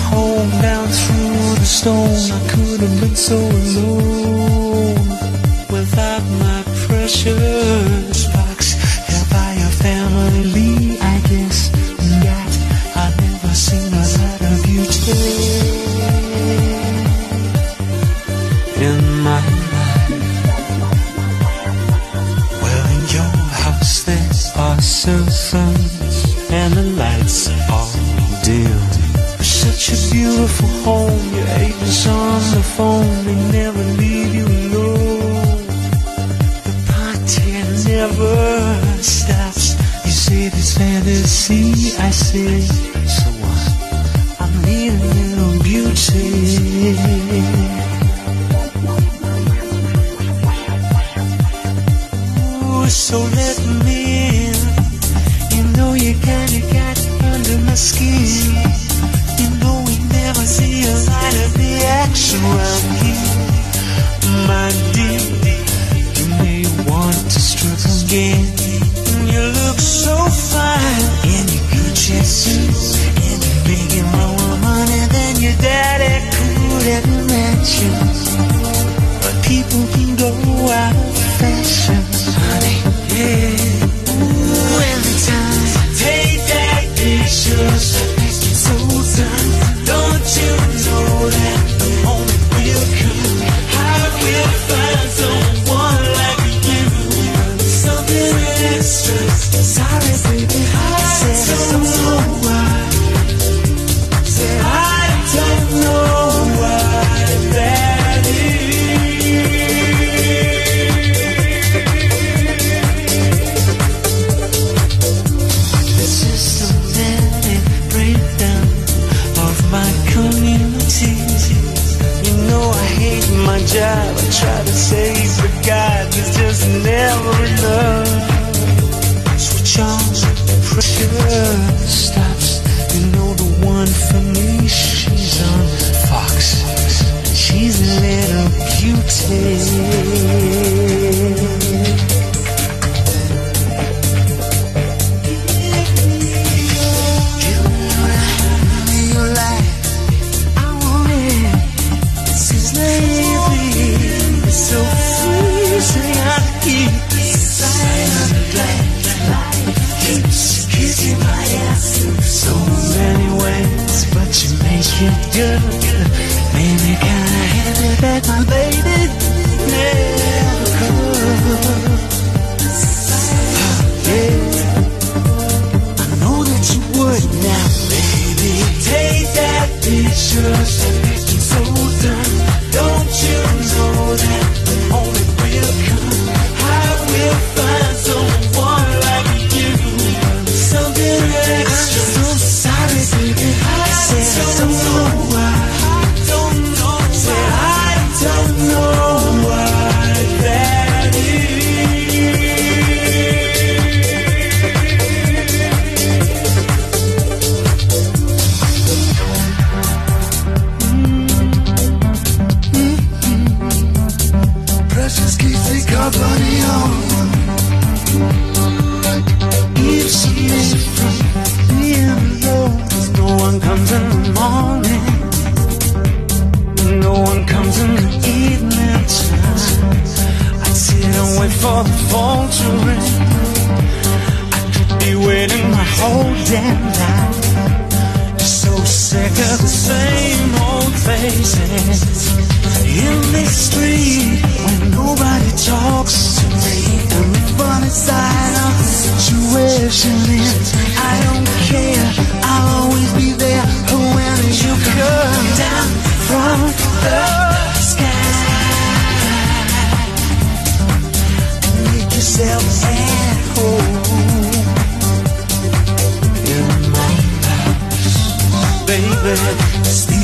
home down through the stone. I could have been so alone without my precious box. Have I a family? I guess not. I've never seen a lot of beauty in my life. Well, in your house there are servants and the lights are dim. Such a beautiful home. Your agents on the phone, they never leave you alone. The party never stops. You say this fantasy, I say, so what? I'm needing a little beauty. Ooh, so let me in. You know you kinda got under my skin. You know we never see a light of the action around here. My dear, you may want to strip again. You look so fine in your Gucci suit, and you're making more money than your daddy could imagine. But people can go out of fashion, honey, yeah. Ooh, every time take that picture. So done. Don't you know that the moment will come, I will find someone like you. Something extra. Sorry, baby, I don't know why. Said I don't know why that is. The systematic breakdown of my community. You know I hate my job. I try to save, but God, there's just never enough. Switch on, the pressure stops. You know the one for me, she's on Fox. She's a little beauty. Good, made me kinda happy that my baby never could. Yeah, I know that you would now, baby. Take that picture, it's so done. Don't you know that the moment will come, I will find someone like you. Something extra. I'm so sorry, baby. I said I don't know why. I don't know. Said I don't know why that Precious keeps the company on. If she is from being alone, no one comes in the morning, no one comes in the evening time. I'd sit and wait for the phone to ring. I could be waiting my whole damn life. Just so sick of the same old faces in this street when nobody talks to me. And the funny side of the situation is I don't care, I'll always be there when you come down from the sky. Make yourself at home in my house, baby.